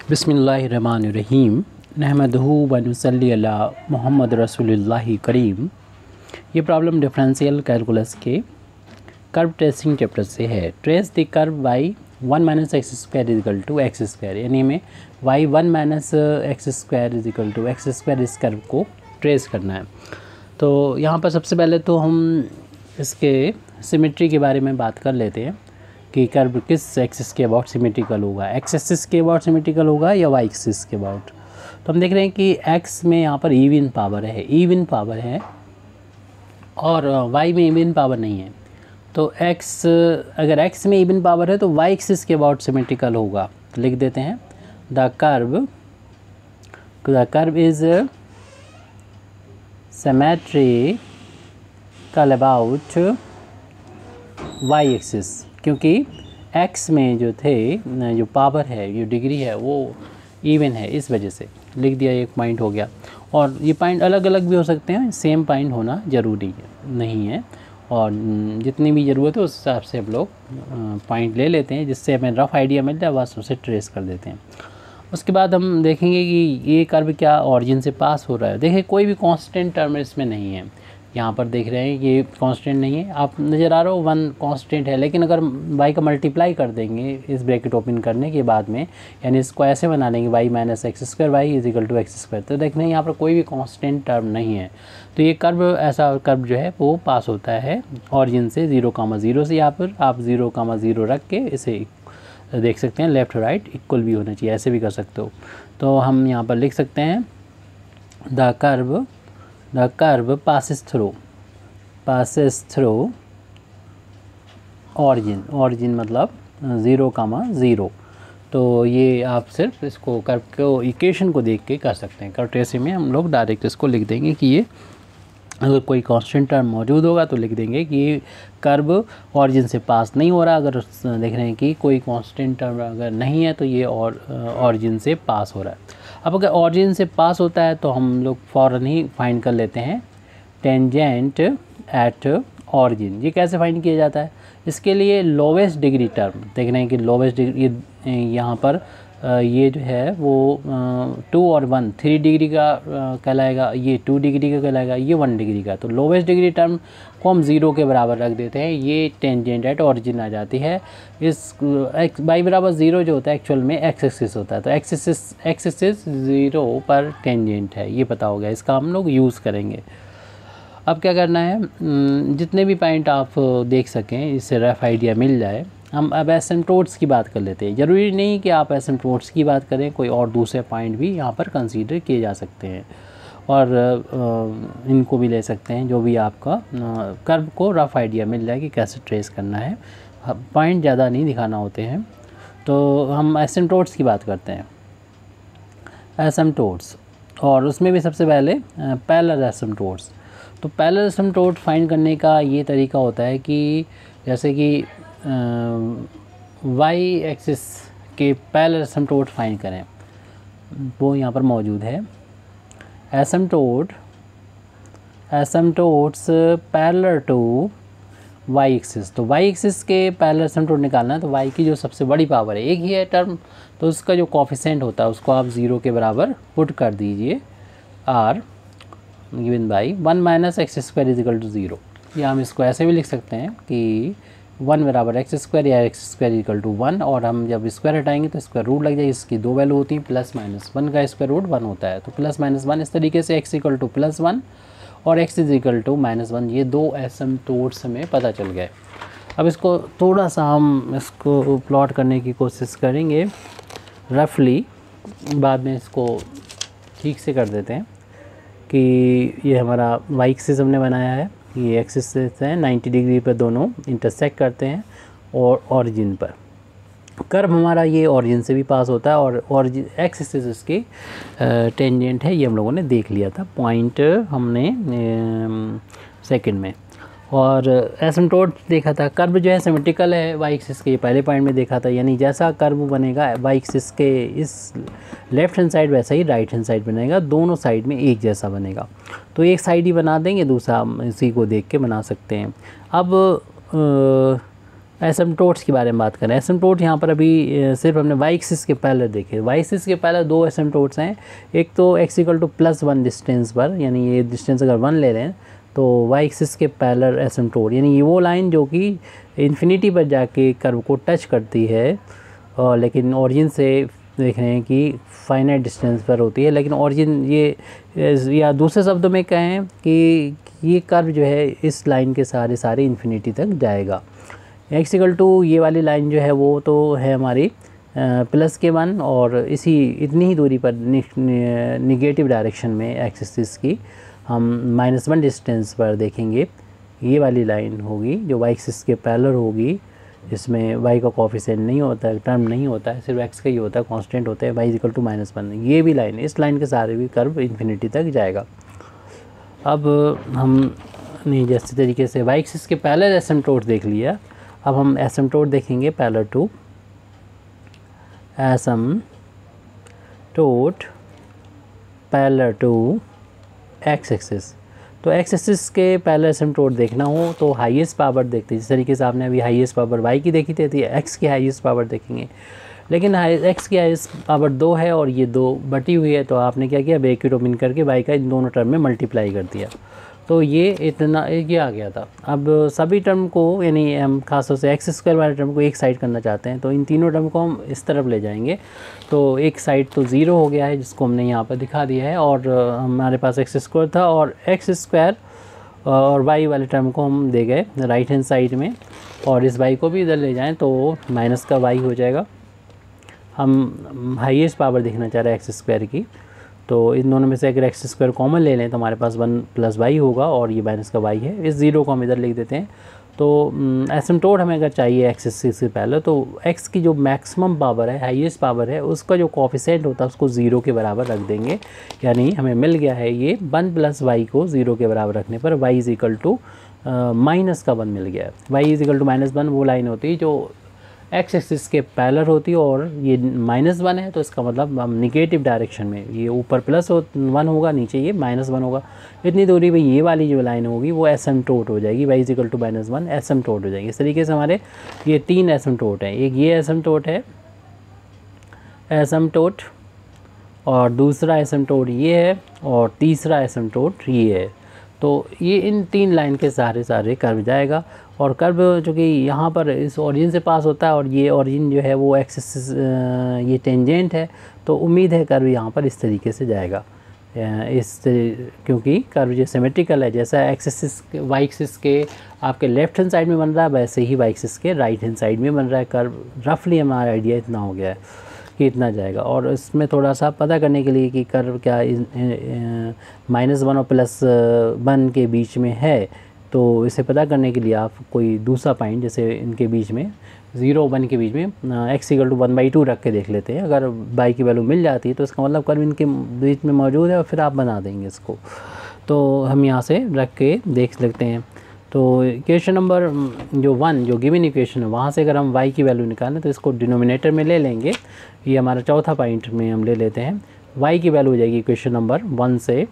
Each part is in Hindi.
बिस्मिल्लाहिर्रहमानिर्रहीम नहमदहू व नुसल्ली अला मुहम्मद रसूलुल्लाहि करीम। ये प्रॉब्लम डिफरेंशियल कैलकुलस के कर्व ट्रेसिंग चैप्टर से है। Trace the curve y 1 minus x square is equal to x square, यानी हमें y 1 minus x square is equal to x square इस कर्व को ट्रेस करना है। तो यहाँ पर सबसे पहले तो हम इसके सिमेट्री के बारे में बात कर लेते हैं कि कर्व किस एक्सिस के अबाउट सिमेट्रिकल होगा, एक्स एक्सिस के अबाउट सिमेट्रिकल होगा या वाई एक्सिस के अबाउट। तो हम देख रहे हैं कि एक्स में यहाँ पर इवन पावर है और वाई में इवन पावर नहीं है। तो एक्स, अगर एक्स में इवन पावर है तो वाई एक्सिस के अबाउट सिमेट्रिकल होगा। तो लिख देते हैं the curve is symmetrical about y axis, क्योंकि x में जो पावर है, जो डिग्री है, वो इवन है, इस वजह से लिख दिया। एक पॉइंट हो गया। और ये पॉइंट अलग अलग भी हो सकते हैं, सेम पॉइंट होना ज़रूरी नहीं है। और जितनी भी ज़रूरत है उस हिसाब से हम लोग पॉइंट ले लेते हैं, जिससे हमें रफ़ आइडिया मिल जाए, बस उसे ट्रेस कर देते हैं। उसके बाद हम देखेंगे कि ये कर्व क्या ऑरिजिन से पास हो रहा है। देखिए कोई भी कांस्टेंट टर्म इसमें नहीं है। यहाँ पर देख रहे हैं ये कांस्टेंट नहीं है, आप नज़र आ रहा हो 1 कांस्टेंट है, लेकिन अगर y का मल्टीप्लाई कर देंगे इस ब्रैकेट ओपन करने के बाद में, यानी इसको ऐसे बना लेंगे y minus x square y is equal to x square, तो देख रहे हैं यहाँ पर कोई भी कांस्टेंट टर्म नहीं है। तो ये कर्व, ऐसा कर्व जो है वो पास होता है ऑरिजिन से 0,0 से। यहाँ पर आप 0,0 रख के इसे देख सकते हैं, लेफ़्ट राइट इक्वल भी होना चाहिए, ऐसे भी कर सकते हो। तो हम यहाँ पर लिख सकते हैं the curve passes through origin मतलब 0,0। तो ये आप सिर्फ इसको कर्व को इक्वेशन को देख के कर सकते हैं। कर्व ट्रेसिंग में हम लोग डायरेक्ट इसको लिख देंगे कि ये, अगर कोई कांस्टेंट टर्म मौजूद होगा तो लिख देंगे कि ये कर्व ऑरिजिन से पास नहीं हो रहा। अगर देख रहे हैं कि कोई कांस्टेंट टर्म अगर नहीं है तो ये ऑरिजिन से पास हो रहा है। अब अगर ऑरिजिन से पास होता है तो हम लोग फ़ौरन ही फाइंड कर लेते हैं टेंजेंट एट ऑरिजिन। ये कैसे फाइंड किया जाता है? इसके लिए लोवेस्ट डिग्री टर्म देख रहे हैं कि लोवेस्ट डिग्री यहाँ पर ये जो है वो 2 और 1 3 डिग्री का कहलाएगा, ये 2 डिग्री का कहलाएगा, ये 1 डिग्री का। तो लोवेस्ट डिग्री टर्म को हम 0 के बराबर रख देते हैं, ये टेंजेंट एट ऑरिजिन आ जाती है। इस एक्स बाई बराबर 0 जो होता है एक्चुअल में एक्स एक्सिस होता है, तो एक्स एक्सिस 0 पर टेंजेंट है, ये पता हो गया। इसका हम लोग यूज़ करेंगे। अब क्या करना है, जितने भी पॉइंट आप देख सकें, इससे रफ आइडिया मिल जाए। हम अब एसिम्प्टोट्स की बात कर लेते हैं। ज़रूरी नहीं कि आप एसिम्प्टोट्स की बात करें, कोई और दूसरे पॉइंट भी यहाँ पर कंसीडर किए जा सकते हैं और इनको भी ले सकते हैं, जो भी आपका कर्व को रफ़ आइडिया मिल जाए कि कैसे ट्रेस करना है। पॉइंट ज़्यादा नहीं दिखाना होते हैं। तो हम एसिम्प्टोट्स की बात करते हैं, एसिम्प्टोट्स, और उसमें भी सबसे पहले पैरेलल एसिम्प्टोट्स। तो पैरेलल एसिम्प्टोट फाइंड करने का ये तरीका होता है कि जैसे कि वाई एक्सिस के पैरेलल एसिम्प्टोट फाइंड करें, वो यहाँ पर मौजूद है। Asymptotes parallel to y axis. तो वाई एक्सिस के पैरेलल एसिम्प्टोट निकालना है, तो वाई की जो सबसे बड़ी पावर है, एक ही है टर्म, तो उसका जो कोफिशिएंट होता है उसको आप 0 के बराबर पुट कर दीजिए। Are given by 1 minus x square is equal to 0। या हम इसको ऐसे भी लिख सकते हैं कि 1 बराबर एक्स स्क्वायर या एक्स स्क्वायर इक्वल टू 1, और हम जब स्क्वायर हटाएंगे तो स्क्वायर रूट लग जाएगी। इसकी 2 वैल्यू होती हैं, प्लस माइनस 1 का स्क्वायर रूट 1 होता है, तो प्लस माइनस 1। इस तरीके से x इक्वल टू प्लस 1 और x is equal to minus 1, ये 2 एसिम्प्टोट्स हमें पता चल गए। अब इसको थोड़ा सा हम इसको प्लॉट करने की कोशिश करेंगे रफली, बाद में इसको ठीक से कर देते हैं कि ये हमारा वाई एक्सिस हमने बनाया है, ये एक्सिस है 90 डिग्री पर दोनों इंटरसेक्ट करते हैं और ऑरिजिन पर। कर्व हमारा ये ऑरिजिन से भी पास होता है और ऑरिजिन एक्स एक्सिस इसकी टेंजेंट है, ये हम लोगों ने देख लिया था पॉइंट हमने सेकंड में। और एसिम्प्टोट देखा था, कर्व जो है सिमेट्रिकल है वाई एक्सिस के, पहले पॉइंट में देखा था, यानी जैसा कर्व बनेगा वाई एक्सिस के इस लेफ्ट हैंड साइड वैसा ही राइट हैंड साइड बनेगा, दोनों साइड में एक जैसा बनेगा। तो एक साइड ही बना देंगे, दूसरा इसी को देख के बना सकते हैं। अब एसिम्पटोट्स के बारे में बात करें, एसिम्पटोट यहाँ पर अभी सिर्फ हमने वाई एक्सिस के पैरेलल देखे। वाई एक्सिस के पैरेलल दो एसिम्पटोट्स हैं, एक तो x इक्वल टू +1 डिस्टेंस पर, यानी ये डिस्टेंस अगर 1 ले रहे हैं तो वाई एक्सिस के पैरेलल एसिम्पटोट, यानी ये वो लाइन जो कि इन्फिनिटी पर जाके कर्व को टच करती है, और लेकिन ओरिजिन से देख रहे हैं कि फाइनाइट डिस्टेंस पर होती है, लेकिन ओरिजिन ये, या दूसरे शब्दों में कहें कि ये कर्व जो है इस लाइन के सारे इन्फिनिटी तक जाएगा। x इक्वल टू ये वाली लाइन जो है वो तो है हमारी +1, और इतनी ही दूरी पर निगेटिव डायरेक्शन में एक्सिस की हम -1 डिस्टेंस पर देखेंगे, ये वाली लाइन होगी जो y एक्सिस के पैरेलल होगी। इसमें y का कोफिशिएंट नहीं होता है, टर्म नहीं होता है, सिर्फ x का ही होता है, कांस्टेंट होता है, y इक्वल टू -1। ये भी लाइन, इस लाइन के सारे भी कर्व इन्फिनिटी तक जाएगा। अब हम जैसे तरीके से y एक्सिस के पैरेलल एसिम्पटोट देख लिया, अब हम एसिम्पटोट देखेंगे parallel to asymptote parallel to x axis. तो x एक्सिस के पैरेलल एसिम्पटोट देखना हो तो हाईएस्ट पावर देखते हैं, जिस तरीके से आपने अभी हाईएस्ट पावर y की देखी थी, x की हाईएस्ट पावर देखेंगे। लेकिन x की हाईएस्ट पावर 2 है और ये 2 बटी हुई है, तो आपने क्या किया, ब्रैकेट ओपन करके y का इन दोनों टर्म में मल्टीप्लाई कर दिया, तो ये इतना ये आ गया था। अब सभी टर्म को, यानी हम खासतौर से x² वाले टर्म को एक साइड करना चाहते हैं, तो इन तीनों टर्म को हम इस तरफ ले जाएंगे। तो एक साइड तो 0 हो गया है, जिसको हमने यहाँ पर दिखा दिया है, और हमारे पास x² था, और x² और y वाले टर्म को हम दे गए राइट हैंड साइड में, और इस y को भी इधर ले जाएँ तो माइनस का y हो जाएगा। हम हाईएस्ट पावर देखना चाह रहे हैं x² की, तो इन दोनों में से अगर x² कॉमन ले लें तो हमारे पास 1 + y होगा, और ये माइनस का y है। इस 0 को हम इधर लिख देते हैं। तो एसिम्पटोट हमें अगर चाहिए x एक्सिस से पहले, तो x की जो मैक्सिमम पावर है, हाईएस्ट पावर है, उसका जो कोफिशिएंट होता है उसको 0 के बराबर रख देंगे, यानी हमें मिल गया है ये 1 + y को 0 के बराबर रखने पर y इक्वल टू -1 मिल गया है। y इक्वल टू -1 वो लाइन होती है जो x एक्सिस के पैरेलल होती है, और ये -1 है, तो इसका मतलब हम निगेटिव डायरेक्शन में, ये ऊपर +1 होगा, नीचे ये -1 होगा। इतनी दूरी पे ये वाली जो लाइन होगी वो एसिम्पटोट हो जाएगी, y इक्वल टू -1 एसिम्पटोट हो जाएगी। इस तरीके से हमारे ये 3 एसिम्पटोट हैं, एक ये एसिम्पटोट है, एसिम्पटोट, और दूसरा एसिम्पटोट ये है, और तीसरा एसिम्पटोट ये है। तो ये इन 3 लाइन के सारे कर्व जाएगा, और कर्व जो कि यहाँ पर इस ओरिजिन से पास होता है, और ये ओरिजिन जो है वो एक्सिस, ये टेंजेंट है, तो उम्मीद है कर्व यहाँ पर इस तरीके से जाएगा। क्योंकि कर्व जो सिमेट्रिकल है, जैसा एक्सिस y एक्सिस के आपके लेफ्ट हैंड साइड में बन रहा है, वैसे ही y एक्सिस के राइट हैंड साइड में बन रहा है कर्व। रफली हमारा आइडिया इतना हो गया है कि इतना जाएगा। और इसमें थोड़ा सा पता करने के लिए कि कर्व क्या -1 और +1 के बीच में है, तो इसे पता करने के लिए आप कोई दूसरा पॉइंट, जैसे इनके बीच में 0 और 1 के बीच में x इक्वल टू 1/2 रख के देख लेते हैं। अगर y की वैल्यू मिल जाती है तो इसका मतलब कर्व इनके बीच में मौजूद है, और फिर आप बना देंगे इसको। तो हम यहाँ से रख के देख लेते हैं। तो इक्वेशन नंबर जो 1, जो गिवन इक्वेशन है, वहाँ से अगर हम y की वैल्यू निकालें तो इसको डिनोमिनेटर में ले लेंगे। ये हमारा चौथा पॉइंट में हम ले लेते हैं। y की वैल्यू हो जाएगी इक्वेशन नंबर 1 से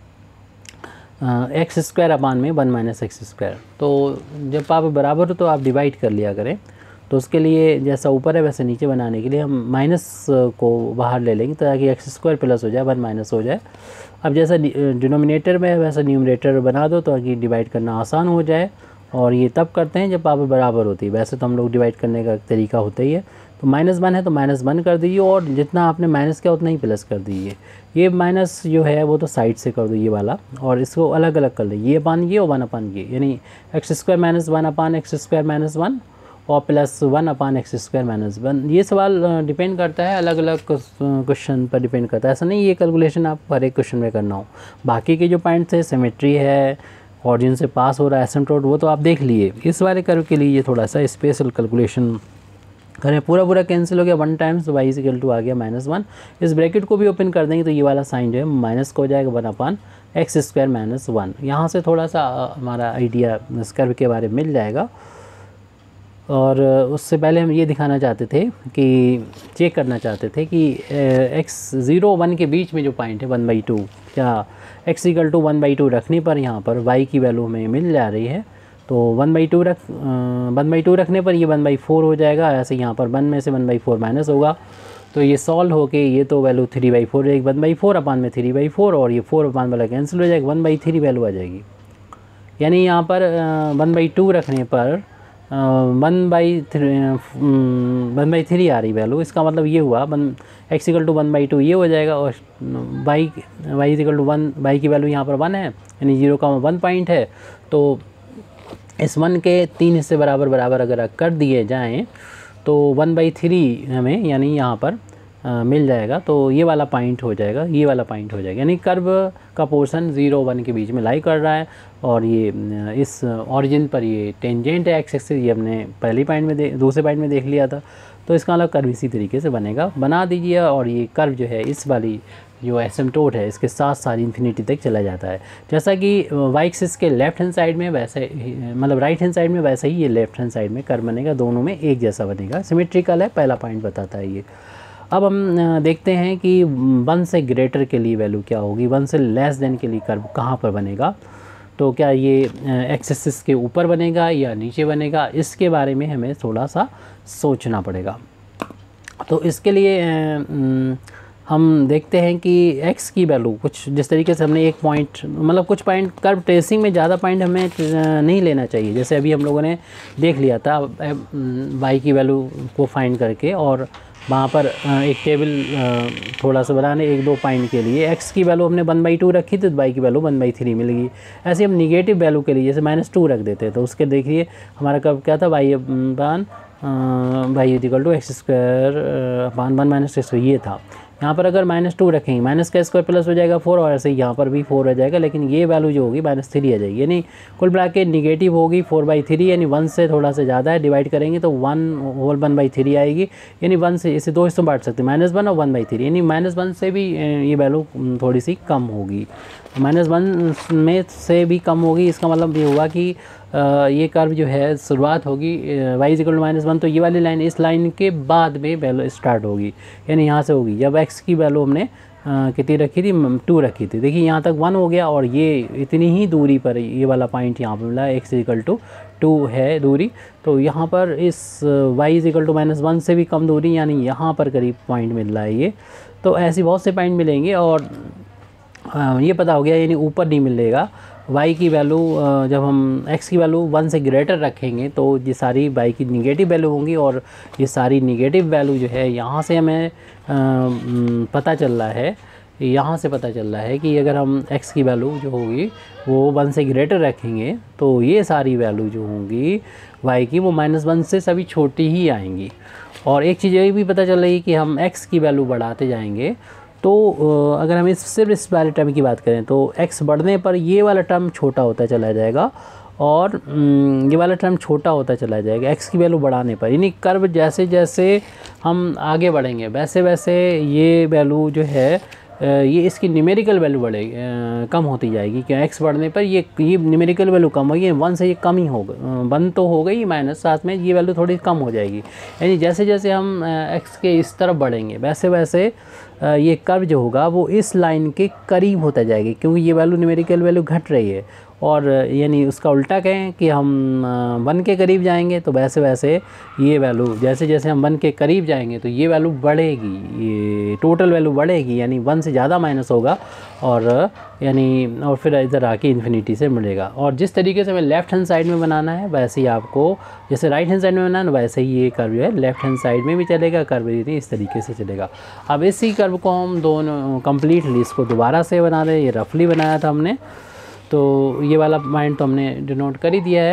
x² अपान में 1 - x²। तो जब आप बराबर हो तो आप डिवाइड कर लिया करें। तो उसके लिए जैसा ऊपर है वैसे नीचे बनाने के लिए हम माइनस को बाहर ले लेंगे, ताकि x² प्लस हो जाए, 1 माइनस हो जाए। अब जैसा डिनोमिनेटर में है वैसा न्यूमरेटर बना दो, ताकि डिवाइड करना आसान हो जाए। और ये तब करते हैं जब पावर बराबर होती है। वैसे तो हम लोग डिवाइड करने का तरीका होता ही है। तो -1 है तो -1 कर दीजिए, और जितना आपने माइनस किया उतना ही प्लस कर दीजिए। ये माइनस जो है वो तो साइड से कर दो, ये वाला, और इसको अलग अलग कर लीजिए, ये अपान ये और 1 अपान ये, यानी x² - 1 अपान x² - 1 और +1 अपान x² - 1। ये सवाल डिपेंड करता है, अलग अलग क्वेश्चन पर डिपेंड करता है। ऐसा नहीं ये कैलकुलेशन आप हर एक क्वेश्चन में करना हो। बाकी के जो पॉइंट्स है, सिमेट्री है, ऑरिजिन से पास हो रहा है, एसिम्पटोट, वो तो आप देख लिए। इस वाले कर्व के लिए ये थोड़ा सा स्पेशल कैलकुलेशन करें। पूरा कैंसिल हो गया, 1 टाइम्स y इक्वल टू आ गया -1। इस ब्रैकेट को भी ओपन कर देंगे तो ये वाला साइन जो है माइनस का हो जाएगा, 1 अपान x² - 1। यहाँ से थोड़ा सा हमारा आइडिया इस कर्व के बारे में मिल जाएगा। और उससे पहले हम ये दिखाना चाहते थे कि चेक करना चाहते थे कि x0 1 के बीच में जो पॉइंट है 1/2, क्या x इक्वल टू 1/2 रखने पर यहाँ पर y की वैल्यू हमें मिल जा रही है। तो 1/2 रखने पर ये 1/4 हो जाएगा। ऐसे यहाँ पर 1 में से 1/4 माइनस होगा, तो ये सॉल्व होके ये तो वैल्यू 3/4 रहेगी। 1/4 अपान में 3/4 और ये 4 अपान वाला कैंसिल हो जाएगा, 1/3 वैल्यू आ जाएगी। यानी यहाँ पर 1/2 रखने पर 1/3 आ रही वैल्यू। इसका मतलब ये हुआ x = 1/2 ये हो जाएगा, और y = 1, y की वैल्यू यहाँ पर 1 है, यानी 0,1 पॉइंट है। तो इस 1 के 3 हिस्से बराबर बराबर अगर कर दिए जाएँ तो 1/3 हमें यानी यहाँ पर मिल जाएगा। तो ये वाला पॉइंट हो जाएगा, ये वाला पॉइंट हो जाएगा, यानी कर्व का पोर्शन 0 1 के बीच में लाई कर रहा है। और ये इस ओरिजिन पर ये टेंजेंट है एक्स एक्सिस, ये हमने पहली पॉइंट में दूसरे पॉइंट में देख लिया था। तो इसका मतलब कर्व इसी तरीके से बनेगा, बना दीजिए। और ये कर्व जो है इस वाली जो एसिम्प्टोट है इसके साथ साथ इन्फिनिटी तक चला जाता है। जैसा कि वाई एक्सिस के लेफ्ट हैंड साइड में वैसे मतलब राइट हैंड साइड में वैसे ही ये लेफ्ट हैंड साइड में कर्व बनेगा, दोनों में एक जैसा बनेगा, सिमेट्रिकल है, पहला पॉइंट बताता है ये। अब हम देखते हैं कि 1 से ग्रेटर के लिए वैल्यू क्या होगी, 1 से लेस देन के लिए कर्व कहाँ पर बनेगा। तो क्या ये एक्स एक्सिस के ऊपर बनेगा या नीचे बनेगा, इसके बारे में हमें थोड़ा सा सोचना पड़ेगा। तो इसके लिए हम देखते हैं कि x की वैल्यू कुछ जिस तरीके से हमने एक पॉइंट मतलब कुछ पॉइंट कर्व ट्रेसिंग में ज़्यादा पॉइंट हमें नहीं लेना चाहिए। जैसे अभी हम लोगों ने देख लिया था y की वैल्यू को फाइंड करके, और वहाँ पर एक टेबल थोड़ा सा बनाने 1-2 पॉइंट के लिए x की वैल्यू हमने 1/2 रखी थी, तो y की वैल्यू 1/3 मिलेगी। ऐसे हम निगेटिव वैल्यू के लिए जैसे -2 रख देते हैं, तो उसके देखिए हमारा कर्व क्या था, y = x² - x, ये था। यहाँ पर अगर -2 रखेंगे, -का² प्लस हो जाएगा 4, और ऐसे यहाँ पर भी 4 हो जाएगा, लेकिन ये वैल्यू जो होगी -3 आ जाएगी, यानी कुल मिला के निगेटिव होगी 4/3, यानी 1 से थोड़ा सा ज़्यादा है, डिवाइड करेंगे तो 1/3 आएगी, यानी 1 से इसे 2 हिस्सों में बांट सकते हैं, -1 और 1/3, यानी -1 से भी ये वैल्यू थोड़ी सी कम होगी, -1 में से भी कम होगी। इसका मतलब ये हुआ कि ये कर्व जो है शुरुआत होगी y = -1, तो ये वाली लाइन इस लाइन के बाद में वैल्यू स्टार्ट होगी, यानी यहाँ से होगी। जब x की वैल्यू हमने कितनी रखी थी, 2 रखी थी, देखिए यहाँ तक 1 हो गया, और ये इतनी ही दूरी पर ये वाला पॉइंट यहाँ पर मिला, x = 2 है दूरी। तो यहाँ पर इस y = -1 से भी कम दूरी, यानी यहाँ पर करीब पॉइंट मिल रहा है ये। तो ऐसी बहुत से पॉइंट मिलेंगे, और ये पता हो गया, यानी ऊपर नहीं मिलेगा। y की वैल्यू जब हम x की वैल्यू 1 से ग्रेटर रखेंगे तो ये सारी y की निगेटिव वैल्यू होंगी, और ये सारी निगेटिव वैल्यू जो है यहाँ से हमें पता चल रहा है, यहाँ से पता चल रहा है कि अगर हम x की वैल्यू जो होगी वो 1 से ग्रेटर रखेंगे तो ये सारी वैल्यू जो होंगी y की वो -1 से सभी छोटी ही आएंगी। और एक चीज़ ये भी पता चल रही है कि हम x की वैल्यू बढ़ाते जाएंगे, तो अगर हम सिर्फ इस वाले टर्म की बात करें तो x बढ़ने पर ये वाला टर्म छोटा होता चला जाएगा, और ये वाला टर्म छोटा होता चला जाएगा x की वैल्यू बढ़ाने पर। यानी कर्व जैसे जैसे हम आगे बढ़ेंगे वैसे वैसे ये वैल्यू जो है ये इसकी न्यूमेरिकल वैल्यू कम होती जाएगी, कि x बढ़ने पर ये न्यूमेरिकल वैल्यू कम होगी, 1 से ये कम ही होगा, 1 तो हो गई माइनस, साथ में ये वैल्यू थोड़ी कम हो जाएगी। यानी जैसे जैसे हम x के इस तरफ बढ़ेंगे वैसे वैसे ये कर्व जो होगा वो इस लाइन के करीब होता जाएगी, क्योंकि ये वैल्यू न्यूमेरिकल वैल्यू घट रही है। और यानी उसका उल्टा कहें कि हम 1 के करीब जाएंगे तो वैसे वैसे ये वैल्यू जैसे जैसे हम 1 के करीब जाएंगे तो ये वैल्यू बढ़ेगी, ये टोटल वैल्यू बढ़ेगी, यानी 1 से ज़्यादा माइनस होगा, और यानी और फिर इधर आके इन्फिनिटी से मिलेगा। और जिस तरीके से हमें लेफ़्ट हैंड साइड में बनाना है वैसे ही आपको जैसे राइट हैंड साइड में बनाना है वैसे ही ये कर्व जो है लेफ़्ट हैंड साइड में भी चलेगा, कर्व इस तरीके से चलेगा। अब इसी कर्व को हम दोनों कम्प्लीटली इसको दोबारा से बना दें, ये रफली बनाया था हमने, तो ये वाला पॉइंट तो हमने डिनोट कर ही दिया है,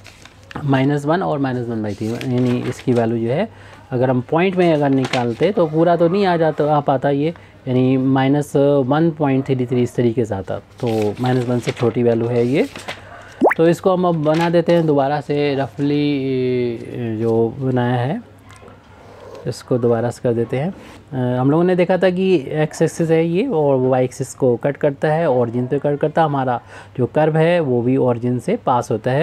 -1 और -1/3, यानी इसकी वैल्यू जो है अगर हम पॉइंट में अगर निकालते तो पूरा तो नहीं आ पाता ये, यानी -1.33 इस तरीके से आता, तो -1 से छोटी वैल्यू है ये। तो इसको हम अब बना देते हैं दोबारा से, रफली जो बनाया है इसको दोबारा से कर देते हैं। हम लोगों ने देखा था कि x एक्सिस है ये, और वो y एक्सिस को कट करता है, ऑरिजिन पे कट करता है, हमारा जो कर्व है वो भी ऑरिजिन से पास होता है,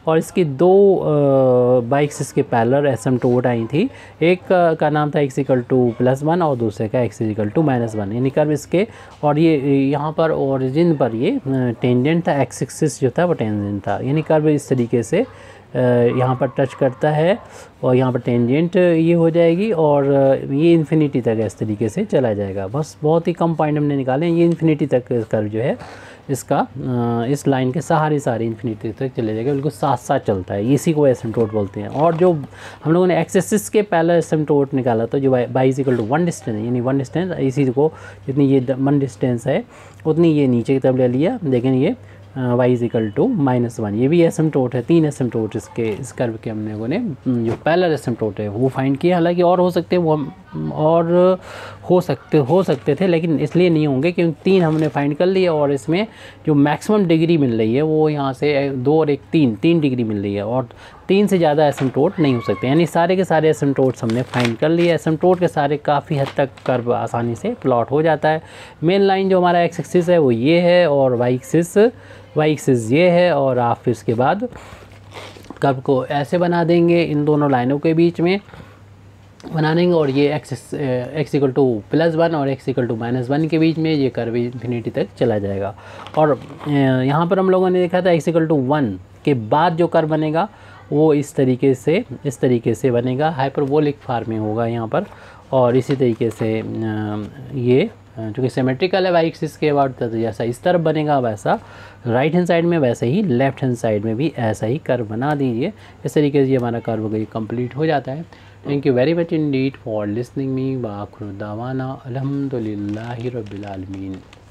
और इसकी दो बाइक्स इसके पैरेलल एसिम्प्टोट आई थी। एक का नाम था x = +1 और दूसरे का x = -1, यानी कर्व इसके, और ये यहाँ पर ओरिजिन पर ये टेंजेंट था, x एक्सिस जो था वो टेंजेंट था, यानी कर्व इस तरीके से यहाँ पर टच करता है और यहाँ पर टेंजेंट ये हो जाएगी और ये इन्फिनिटी तक इस तरीके से चला जाएगा। बस बहुत ही कम पॉइंट हमने निकाले हैं, ये इन्फिनिटी तक कर्व जो है इसका इस लाइन के सारे इन्फिनिटी तक चले जाएगा, बिल्कुल साथ साथ चलता है, इसी को एसिम्प्टोट बोलते हैं। और जो हम लोगों ने एक्स एक्सिस के पैरेलल एसिम्प्टोट निकाला था, जो y = 1 डिस्टेंस, यानी 1 डिस्टेंस, इसी को जितनी ये 1 डिस्टेंस है उतनी ये नीचे की तरफ ले लिया, लेकिन ये y = -1, ये भी एसिम्प्टोट है। 3 एसिम्प्टोट इसके इस कर्व के हम लोगों ने जो पैरेलल एसिम्प्टोट है वो फाइंड किया। हालांकि और हो सकते हैं, वो और हो सकते थे, लेकिन इसलिए नहीं होंगे क्योंकि 3 हमने फाइंड कर लिए और इसमें जो मैक्सिमम डिग्री मिल रही है वो यहाँ से 2 और 1 3 डिग्री मिल रही है, और 3 से ज़्यादा एसिम्प्टोट नहीं हो सकते, यानी सारे के सारे एसिम्प्टोट्स हमने फाइंड कर लिए। एसिम्प्टोट के सारे काफ़ी हद तक कर्व आसानी से प्लॉट हो जाता है। मेन लाइन जो हमारा एक्स एक्सिस है वो ये है और वाई एक्सिस ये है, और आप फिर इसके बाद कर्व को ऐसे बना देंगे, इन दोनों लाइनों के बीच में बना देंगे, और ये x = +1 और x = -1 के बीच में ये कर्व इन्फिनिटी तक चला जाएगा। और यहाँ पर हम लोगों ने देखा था x = 1 के बाद जो कर्व बनेगा वो इस तरीके से बनेगा, हाइपरबोलिक फॉर्म में होगा यहाँ पर, और इसी तरीके से ये जो कि सिमेट्रिकल है वाई एक्सिस के बाद, तो जैसा इस तरफ बनेगा वैसा राइट हैंड साइड में, वैसे ही लेफ्ट हैंड साइड में भी ऐसा ही कर्व बना दीजिए। इस तरीके से ये हमारा कर्व कंप्लीट हो जाता है। Thank you very much indeed for listening me. व आखिर दावाना अल्हम्दुलिल्लाहि रब्बिल आलमीन।